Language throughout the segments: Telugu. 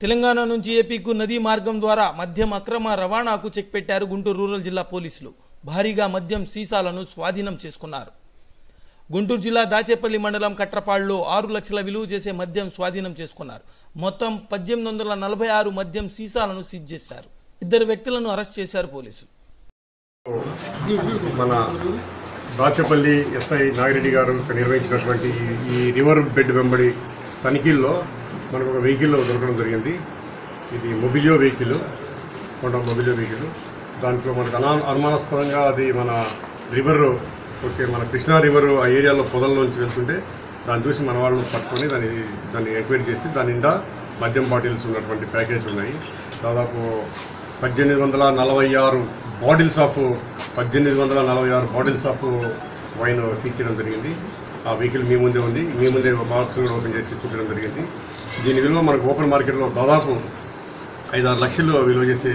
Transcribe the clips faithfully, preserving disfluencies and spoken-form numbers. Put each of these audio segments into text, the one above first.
తెలంగాణ నుంచి ఏపీకు నదీ మార్గం ద్వారా మద్యం అక్రమ రవాణాకు చెక్ పెట్టారు గుంటూరు రూరల్ జిల్లా పోలీసులు. భారీగా మద్యం సీసాలను స్వాధీనం చేసుకున్నారు. గుంటూరు జిల్లా దాచేపల్లి మండలం కట్రపాడులో ఆరు లక్షల విలువ చేసే మద్యం స్వాధీనం చేసుకున్నారు. మొత్తం పద్దెనిమిది వందల నలభై ఆరు మద్యం సీసాలను సీజ్ చేశారు. ఇద్దరు వ్యక్తులను అరెస్ట్ చేశారు పోలీసులు. మన దాచేపల్లి ఎస్ఐ నాగిరెడ్డి గారు నిర్వహించినటువంటి ఈ రివర్ బెడ్ వెంబడి తనిఖీల్లో మనకు ఒక వెహికల్ దొరకడం జరిగింది. ఇది Mobilio vehicle, Honda Mobilio vehicle. దాంట్లో మనకు అనా అనుమానాస్పదంగా అది మన రివర్ ఓకే మన కృష్ణా రివర్ ఆ ఏరియాలో పొదల్లోంచి వెళ్తుంటే దాన్ని చూసి మన వాళ్ళని పట్టుకొని దాన్ని దాన్ని ఎంక్వైరీ చేసి దాని నిండా మద్యం బాటిల్స్ ఉన్నటువంటి ప్యాకేజ్ ఉన్నాయి. దాదాపు పద్దెనిమిది వందల నలభై ఆరు బాటిల్స్ ఆఫ్ పద్దెనిమిది వందల నలభై ఆరు బాటిల్స్ ఆఫ్ వైన్ సీజ్ చేయడం జరిగింది. ఆ వెహికల్ మీ ముందే ఉంది. మీ ముందే బాక్స్ కూడా ఓపెన్ చేసి చూపించడం జరిగింది. దీని విలువ మనకు ఓపెన్ మార్కెట్లో దాదాపు ఐదు ఆరు లక్షలు విలువ చేసే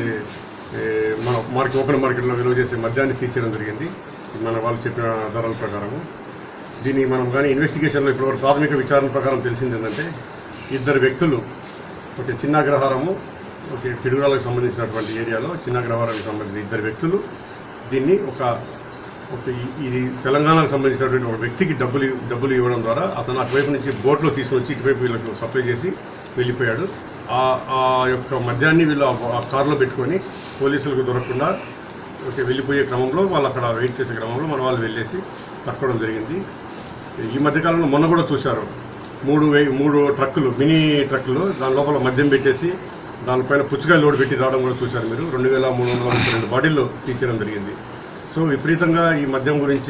మన మార్కెట్ ఓపెన్ మార్కెట్లో విలువ చేసే మద్యాన్ని సీజ్ చేయడం జరిగింది మన వాళ్ళు చెప్పిన ధరల ప్రకారము. దీన్ని మనం కానీ ఇన్వెస్టిగేషన్లో ఇప్పటివరకు ప్రాథమిక విచారణ ప్రకారం తెలిసింది ఏంటంటే ఇద్దరు వ్యక్తులు ఒక చిన్నగ్రహారము ఓకే పిడుగురాలకు సంబంధించినటువంటి ఏరియాలో చిన్నగ్రహారానికి సంబంధించిన ఇద్దరు వ్యక్తులు దీన్ని ఒక ఒక ఇది తెలంగాణకు సంబంధించినటువంటి ఒక వ్యక్తికి డబ్బులు డబ్బులు ఇవ్వడం ద్వారా అతను అటువైపు నుంచి బోట్లో తీసుకొచ్చి ఇటువైపు వీళ్ళకు సప్లై చేసి వెళ్ళిపోయాడు. ఆ యొక్క మద్యాన్ని వీళ్ళు ఆ కారులో పెట్టుకొని పోలీసులకు దొరకకుండా ఓకే వెళ్ళిపోయే క్రమంలో వాళ్ళు అక్కడ వెయిట్ చేసే క్రమంలో మన వాళ్ళు వెళ్ళేసి పట్టుకోవడం జరిగింది. ఈ మధ్యకాలంలో మొన్న కూడా చూశారు మూడు మూడు ట్రక్కులు మినీ ట్రక్కులు దాని లోపల మద్యం పెట్టేసి దానిపైన పుచ్చకాయ లోడ్ పెట్టి రావడం కూడా చూశారు మీరు. రెండు వేల మూడు వందల ముప్పై రెండు బాటిల్లో సీజ్ చేయడం జరిగింది. సో విపరీతంగా ఈ మద్యం గురించి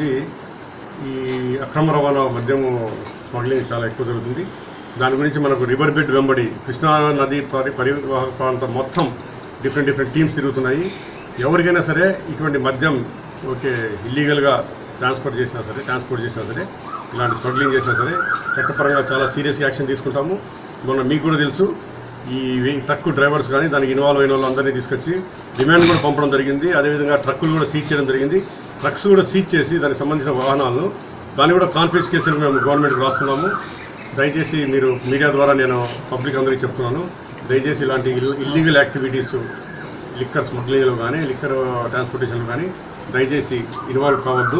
ఈ అక్రమ రవాణా మద్యము స్మగ్లింగ్ చాలా ఎక్కువ జరుగుతుంది. దాని గురించి మనకు రివర్ బెడ్ వెంబడి కృష్ణా నది పరి పరివాహక ప్రాంతం మొత్తం డిఫరెంట్ డిఫరెంట్ టీమ్స్ తిరుగుతున్నాయి. ఎవరికైనా సరే ఇటువంటి మద్యం ఓకే ఇల్లీగల్గా ట్రాన్స్పోర్ట్ చేసినా సరే ట్రాన్స్పోర్ట్ చేసినా సరే ఇలాంటి స్మగ్లింగ్ చేసినా సరే చట్టపరంగా చాలా సీరియస్గా యాక్షన్ తీసుకుంటాము. మొన్న మీకు కూడా తెలుసు ఈ ట్రక్ డ్రైవర్స్ కానీ దానికి ఇన్వాల్వ్ అయిన వాళ్ళందరినీ తీసుకొచ్చి డిమాండ్ కూడా పంపడం జరిగింది. అదేవిధంగా ట్రక్కులు కూడా సీజ్ చేయడం జరిగింది. ట్రక్స్ కూడా సీజ్ చేసి దానికి సంబంధించిన వాహనాలను దాన్ని కూడా కాన్ఫిస్కేషన్ మేము గవర్నమెంట్కి రాస్తున్నాము. దయచేసి మీరు మీడియా ద్వారా నేను పబ్లిక్ అందరికీ చెప్తున్నాను, దయచేసి ఇలాంటి ఇల్లీగల్ యాక్టివిటీస్ లిక్కర్ స్మగ్లింగ్లో కానీ లిక్కర్ ట్రాన్స్పోర్టేషన్లో కానీ దయచేసి ఇన్వాల్వ్ కావద్దు.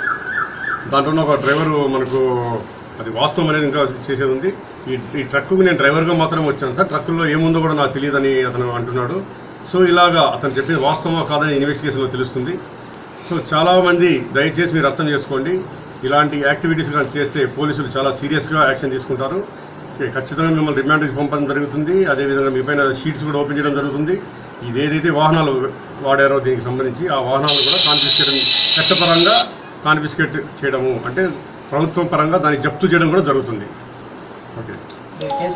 దాంట్లో ఒక డ్రైవరు మనకు అది వాస్తవం అనేది ఇంకా చేసేది ఉంది. ఈ ఈ ట్రక్కుకు నేను డ్రైవర్గా మాత్రమే వచ్చాను సార్, ట్రక్కుల్లో ఏముందో కూడా నాకు తెలియదని అతను అంటున్నాడు. సో ఇలాగా అతను చెప్పేది వాస్తవమా కాదని ఇన్వెస్టిగేషన్లో తెలుస్తుంది. సో చాలామంది దయచేసి మీరు అర్థం చేసుకోండి, ఇలాంటి యాక్టివిటీస్ కానీ చేస్తే పోలీసులు చాలా సీరియస్గా యాక్షన్ తీసుకుంటారు. ఖచ్చితంగా మిమ్మల్ని రిమాండ్కి పంపడం జరుగుతుంది. అదేవిధంగా మీ పైన షీట్స్ కూడా ఓపెన్ చేయడం జరుగుతుంది. ఇదేదైతే వాహనాలు వాడారో దీనికి సంబంధించి ఆ వాహనాలు కూడా కాన్ఫిస్కేట్ చట్టపరంగా కాన్ఫిస్కేట్ చేయడము అంటే ప్రభుత్వం పరంగా దాన్ని జప్తు చేయడం కూడా జరుగుతుంది. ఓకే.